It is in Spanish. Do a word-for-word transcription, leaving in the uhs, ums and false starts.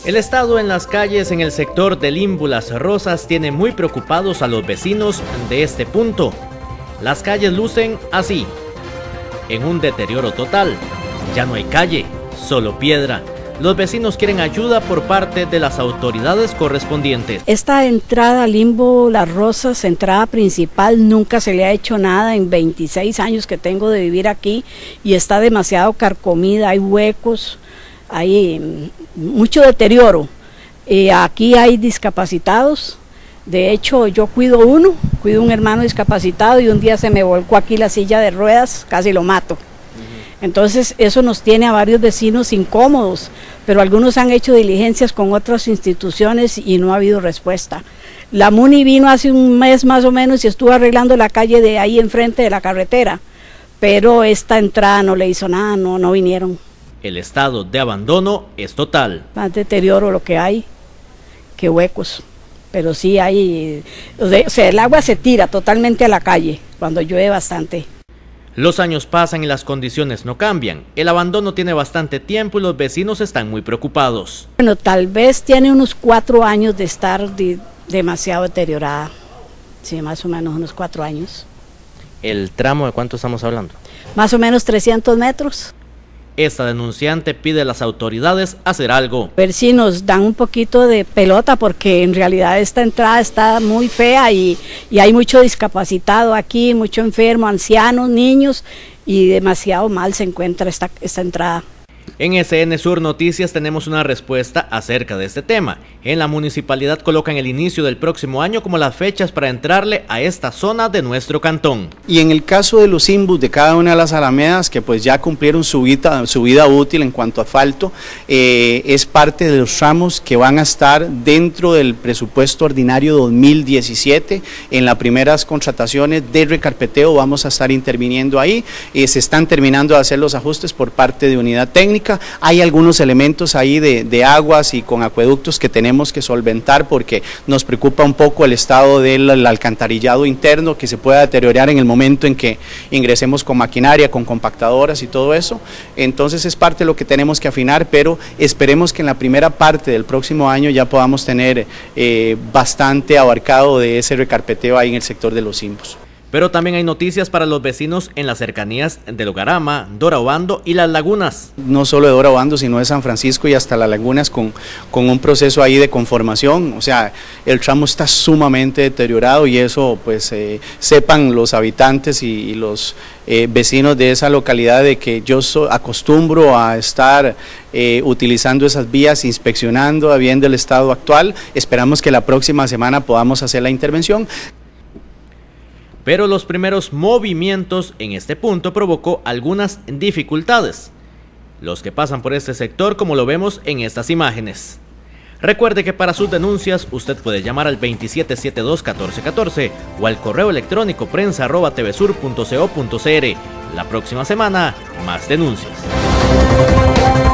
El estado en las calles en el sector de Limbo Las Rosas tiene muy preocupados a los vecinos de este punto. Las calles lucen así, en un deterioro total. Ya no hay calle, solo piedra. Los vecinos quieren ayuda por parte de las autoridades correspondientes. Esta entrada a Limbo Las Rosas, entrada principal, nunca se le ha hecho nada en veintiséis años que tengo de vivir aquí y está demasiado carcomida, hay huecos, hay mucho deterioro. Eh, aquí hay discapacitados, de hecho yo cuido uno, cuido un hermano discapacitado y un día se me volcó aquí la silla de ruedas, casi lo mato. Entonces eso nos tiene a varios vecinos incómodos, pero algunos han hecho diligencias con otras instituciones y no ha habido respuesta. La MUNI vino hace un mes más o menos y estuvo arreglando la calle de ahí enfrente de la carretera, pero esta entrada no le hizo nada, no, no vinieron. El estado de abandono es total. Más deterioro lo que hay que huecos, pero sí hay, o sea, el agua se tira totalmente a la calle cuando llueve bastante. Los años pasan y las condiciones no cambian. El abandono tiene bastante tiempo y los vecinos están muy preocupados. Bueno, tal vez tiene unos cuatro años de estar de, demasiado deteriorada. Sí, más o menos unos cuatro años. ¿El tramo de cuánto estamos hablando? Más o menos trescientos metros. Esta denunciante pide a las autoridades hacer algo. A ver si nos dan un poquito de pelota porque en realidad esta entrada está muy fea y, y hay mucho discapacitado aquí, mucho enfermo, ancianos, niños y demasiado mal se encuentra esta, esta entrada. En S N Sur Noticias tenemos una respuesta acerca de este tema. En la municipalidad colocan el inicio del próximo año como las fechas para entrarle a esta zona de nuestro cantón. Y en el caso de los imbus de cada una de las alamedas que pues ya cumplieron su vida, su vida útil en cuanto a asfalto, eh, es parte de los tramos que van a estar dentro del presupuesto ordinario dos mil diecisiete. En las primeras contrataciones de recarpeteo vamos a estar interviniendo ahí, eh, se están terminando de hacer los ajustes por parte de unidad técnica. Hay algunos elementos ahí de, de aguas y con acueductos que tenemos que solventar porque nos preocupa un poco el estado del el alcantarillado interno que se pueda deteriorar en el momento en que ingresemos con maquinaria, con compactadoras y todo eso. Entonces es parte de lo que tenemos que afinar, pero esperemos que en la primera parte del próximo año ya podamos tener eh, bastante abarcado de ese recarpeteo ahí en el sector de los imbus. Pero también hay noticias para los vecinos en las cercanías de Logarama, Dora Obando y Las Lagunas. No solo de Dora Obando, sino de San Francisco y hasta Las Lagunas con, con un proceso ahí de conformación. O sea, el tramo está sumamente deteriorado y eso pues eh, sepan los habitantes y, y los eh, vecinos de esa localidad de que yo so, acostumbro a estar eh, utilizando esas vías, inspeccionando, viendo el estado actual. Esperamos que la próxima semana podamos hacer la intervención. Pero los primeros movimientos en este punto provocó algunas dificultades. Los que pasan por este sector, como lo vemos en estas imágenes. Recuerde que para sus denuncias usted puede llamar al veintisiete setenta y dos catorce catorce o al correo electrónico prensa arroba tvsur punto co punto cr. La próxima semana, más denuncias.